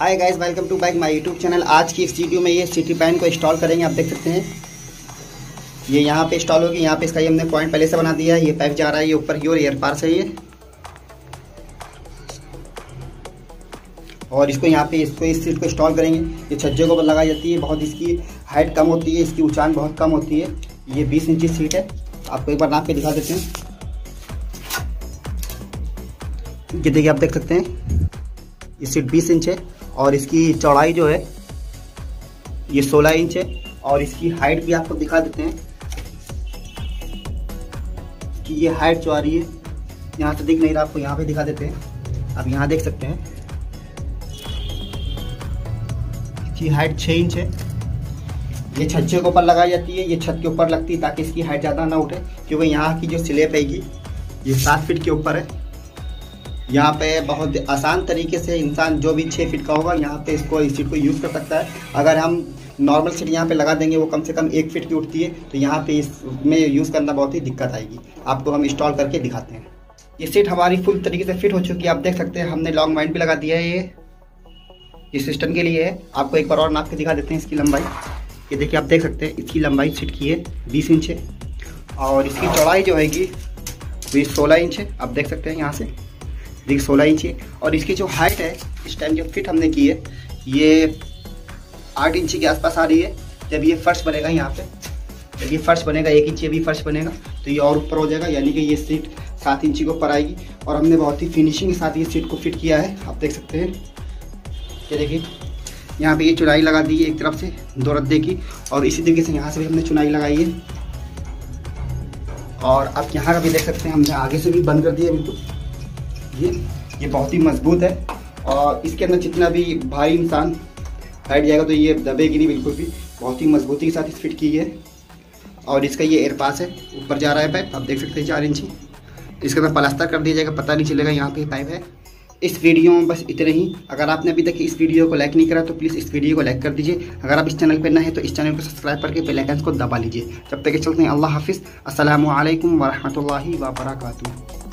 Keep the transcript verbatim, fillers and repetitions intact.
Hi guys, welcome to back my YouTube channel. आज की इस वीडियो में ये सिटी पैन को इंस्टॉल करेंगे। आप देख सकते हैं ये यहाँ पे इंस्टॉल होगी। यहाँ पे इसका ये हमने पॉइंट पहले से बना दिया है। ये पाइप जा रहा है, ये ऊपर की ओर एयर पार से ये, और इसको यहाँ पे इसको इस सीट को इंस्टॉल करेंगे। ये छज्जे के ऊपर लगाई जाती है। बहुत इसकी हाइट कम होती है, इसकी ऊंचाई बहुत कम होती है। ये बीस इंची सीट है। आपको एक बार नाप के दिखा देते हैं। ये देखिए, आप देख सकते हैं ये सीट बीस इंच है और इसकी चौड़ाई जो है ये सोलह इंच है। और इसकी हाइट भी आपको दिखा देते हैं कि ये हाइट जो आ रही है, यहाँ से दिख नहीं रहा आपको, यहाँ पे दिखा देते हैं। आप यहाँ देख सकते हैं इसकी हाइट छः इंच है। ये छज्जे के ऊपर लगाई जाती है, ये छत के ऊपर लगती है ताकि इसकी हाइट ज़्यादा ना उठे, क्योंकि यहाँ की जो स्लैब रहेगी ये सात फीट के ऊपर है। यहाँ पे बहुत आसान तरीके से इंसान जो भी छः फीट का होगा यहाँ पे इसको इस सीट को यूज़ कर सकता है। अगर हम नॉर्मल सीट यहाँ पे लगा देंगे, वो कम से कम एक फीट की उठती है, तो यहाँ पे इसमें यूज़ करना बहुत ही दिक्कत आएगी। आपको हम इंस्टॉल करके दिखाते हैं। ये सीट हमारी फुल तरीके से फिट हो चुकी है। आप देख सकते हैं हमने लॉन्ग वाइंड भी लगा दिया है। ये इस सिस्टम के लिए है। आपको एक बार और नाप के दिखा देते हैं इसकी लंबाई। ये देखिए, आप देख सकते हैं इसकी लंबाई सीट की है बीस इंच है और इसकी चौड़ाई जो हैगी वो सोलह इंच है। आप देख सकते हैं यहाँ से देखिए सोलह इंच है। और इसकी जो हाइट है इस टाइम जो फिट हमने की है ये आठ इंची के आसपास आ रही है। जब ये फर्श बनेगा, यहाँ पे जब ये फर्श बनेगा, एक इंच ये भी फर्श बनेगा तो ये और ऊपर हो जाएगा, यानी कि ये सीट सात इंची के ऊपर आएगी। और हमने बहुत ही फिनिशिंग के साथ ये सीट को फिट किया है। आप देख सकते हैं ये देखिए, यहाँ पे ये चुनाई लगा दी है एक तरफ से दो रद्दे की, और इसी तरीके से यहाँ से भी हमने चुनाई लगाई है। और आप यहाँ का भी देख सकते हैं, हमने आगे से भी बंद कर दिया बिल्कुल। ये ये बहुत ही मजबूत है और इसके अंदर जितना भी भारी इंसान बैठ जाएगा तो ये दबेगी नहीं बिल्कुल भी। बहुत ही मजबूती के साथ इस फिट की है। और इसका ये एयर पास है, ऊपर जा रहा है पाइप, आप देख सकते हैं चार इंची। इसके अंदर प्लास्टर कर दिया जाएगा, पता नहीं चलेगा यहाँ पे पाइप है। इस वीडियो में बस इतने ही। अगर आपने अभी तक इस वीडियो को लाइक नहीं करा तो प्लीज़ इस वीडियो को लाइक कर दीजिए। अगर आप इस चैनल पर नए हैं तो इस चैनल को सब्सक्राइब करके बेल आइकन को दबा लीजिए। जब तक चलते हैं, अल्लाह हाफिज़। अस्सलामु अलैकुम व रहमतुल्लाहि व बरकातुहू।